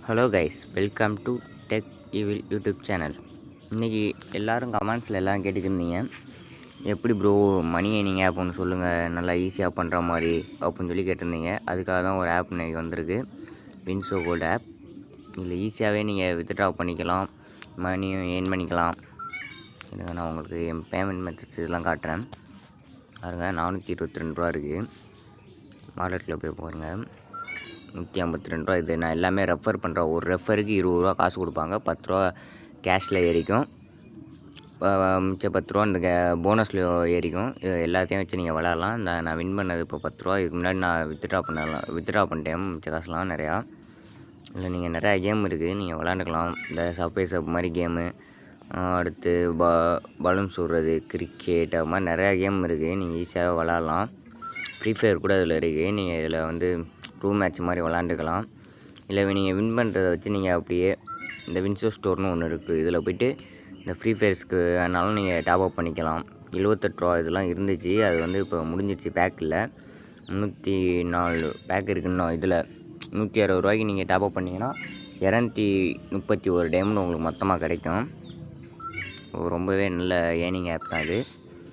Hello guys, welcome to Tech Evil YouTube channel. இன்றைக்கி எல்லோரும் கமெண்ட்ஸில் எல்லாம் கேட்டுக்கிருந்தீங்க, எப்படி ப்ரோ மணி ஏர்னிங் ஆப் ஒன்று சொல்லுங்கள், நல்லா ஈஸியாக பண்ணுற மாதிரி அப்படின்னு சொல்லி கேட்டிருந்தீங்க. அதுக்காக தான் ஒரு ஆப் இன்றைக்கி வந்திருக்கு, WinZo Gold ஆப். இதில் ஈஸியாகவே நீங்கள் வித்ட்ரா பண்ணிக்கலாம், மணியும் ஏர்ன் பண்ணிக்கலாம். இதுக்கு நான் உங்களுக்கு என் பேமெண்ட் மெத்தட்ஸ் இதெல்லாம் காட்டுறேன். பாருங்க, 422 ரூபா இருக்குது. வாலெட்டில் போய் பாருங்கள், 152 ரூபா. இது நான் எல்லாமே ரெஃபர் பண்ணுறேன். ஒரு ரெஃபருக்கு 20 ரூபா காசு கொடுப்பாங்க, 10 ரூபா கேஷில் ஏறிக்கும், மிச்சம் 10 ரூபா இந்த போனஸில் ஏறிக்கும். இது எல்லாத்தையும் வச்சு நீங்கள் விளாட்லாம். நான் வின் பண்ணது இப்போ 10 ரூபா. இதுக்கு முன்னாடி நான் வித்ட்ரா பண்ணிட்டேன் மிச்ச காசுலாம் நிறையா. இதில் நீங்கள் நிறையா கேம் இருக்குது, நீங்கள் விளாண்டுக்கலாம். இந்த சப்வே சப் மாதிரி கேமு, அடுத்து பலூன்ஸ் விட்றது, கிரிக்கெட், அது மாதிரி நிறையா கேம் இருக்குது. நீங்கள் ஈஸியாக விளாட்லாம். ஃப்ரீ ஃபயர் கூட இதில் இருக்குது. நீங்கள் இதில் வந்து ரூம் மேட்ச் மாதிரி விளாண்டுக்கலாம். இல்லை நீங்கள் வின் பண்ணுறதை வச்சு நீங்கள் அப்படியே இந்த WinZo ஸ்டோர்னு ஒன்று இருக்குது, இதில் போய்ட்டு இந்த ஃப்ரீ ஃபயர்ஸ்க்கு வேணாலும் நீங்கள் டாப் அப் பண்ணிக்கலாம். 78 ரூபா இதெல்லாம் இருந்துச்சு, அது வந்து இப்போ முடிஞ்சிடுச்சு. பேக்கில் 304 பேக் இருக்குன்னு இதில் 160 ரூபாய்க்கு நீங்கள் டாப் அப் பண்ணிங்கன்னா 231 டைமண்ட் உங்களுக்கு மொத்தமாக கிடைக்கும். ரொம்பவே நல்ல ஏர்னிங் ஆப் தான் இது.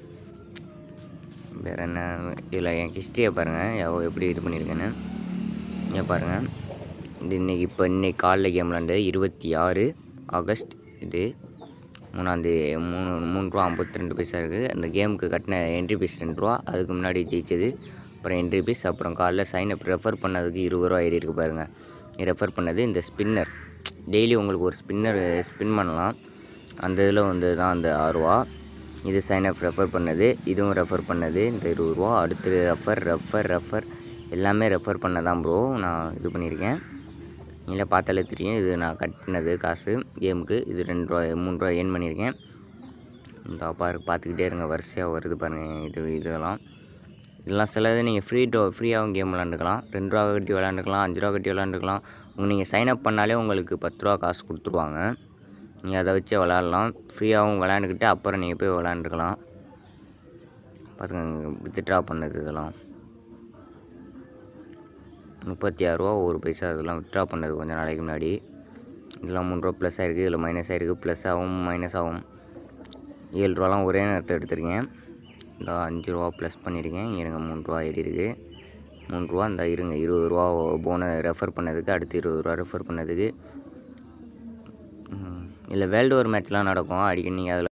வேறு என்ன, இதில் என் ஹிஸ்ட்ரியை பாருங்கள், எப்படி இது பண்ணியிருக்கேன்னு. இங்கே பாருங்கள், இது இன்றைக்கி காலைல கேம் விளாண்டு 26 ஆகஸ்ட். இது 3 ரூபா 52 பைசா இருக்குது. அந்த கேமுக்கு கட்டின என்ட்ரி ஃபீஸ் 2 ரூபா. அதுக்கு முன்னாடி ஜெயிச்சது, அப்புறம் என்ட்ரி ஃபீஸ், அப்புறம் காலைல சைன் அப் ரெஃபர் பண்ணதுக்கு 20 ரூபா ஏறி இருக்குது பாருங்கள். ரெஃபர் பண்ணது இந்த ஸ்பின்னர். டெய்லி உங்களுக்கு ஒரு ஸ்பின்னர் ஸ்பின் பண்ணலாம். அந்த இதில் வந்து தான் அந்த 6 ரூபா. இது சைன் அப் ரெஃபர் பண்ணது, இதுவும் ரெஃபர் பண்ணது இந்த 20 ரூபா. அடுத்து ரெஃபர் எல்லாமே ரெஃபர் பண்ண தான் ப்ரோ நான் இது பண்ணியிருக்கேன். இல்லை பார்த்தாலே தெரியும், இது நான் கட்டினது காசு கேமுக்கு. இது 2 ரூபா 3 ரூபா ஏர்ன் பண்ணியிருக்கேன். இந்த பார்த்துக்கிட்டே இருங்க, வரிசையாக வருது பாருங்கள். இதெல்லாம் சிலது நீங்கள் ஃப்ரீயாகவும் கேம் விளாண்டுக்கலாம். 2 ரூபா கட்டி விளாண்டுக்கலாம், 5 ரூபா கட்டி விளாண்டுக்கலாம். நீங்கள் சைன் அப் பண்ணாலே உங்களுக்கு 10 ரூபா காசு கொடுத்துருவாங்க. நீங்கள் அதை வச்சு விளாட்லாம். ஃப்ரீயாகவும் விளாண்டுக்கிட்டு அப்புறம் நீங்கள் போய் விளாண்டுக்கலாம். பார்த்துக்கோங்க, வித்ட்ரா பண்ணது இதெல்லாம் 36 ரூபா 1 பைசா. இதெல்லாம் வித்ட்ரா பண்ணது கொஞ்சம் நாளைக்கு முன்னாடி. இதெல்லாம் 3 ரூபா ப்ளஸ் ஆகிருக்கு, இதில் மைனஸ் ஆகிருக்கு. ப்ளஸ் ஆகும் மைனஸ் ஆகும். 7 ரூபாலாம் ஒரே நேரத்தை எடுத்துருக்கேன். இந்த 5 ரூபா ப்ளஸ் பண்ணியிருக்கேன். இருங்க, 3 ரூபா ஏறி இருக்குது. 3 ரூபா இந்த இருங்க, 20 ரூபா ரெஃபர் பண்ணதுக்கு, அடுத்து 20 ரூபா ரெஃபர் பண்ணதுக்கு. இல்லை வேர்ல்டு வார் மேட்ச்லாம் நடக்கும் அடிக்கடி. நீங்கள் அதில்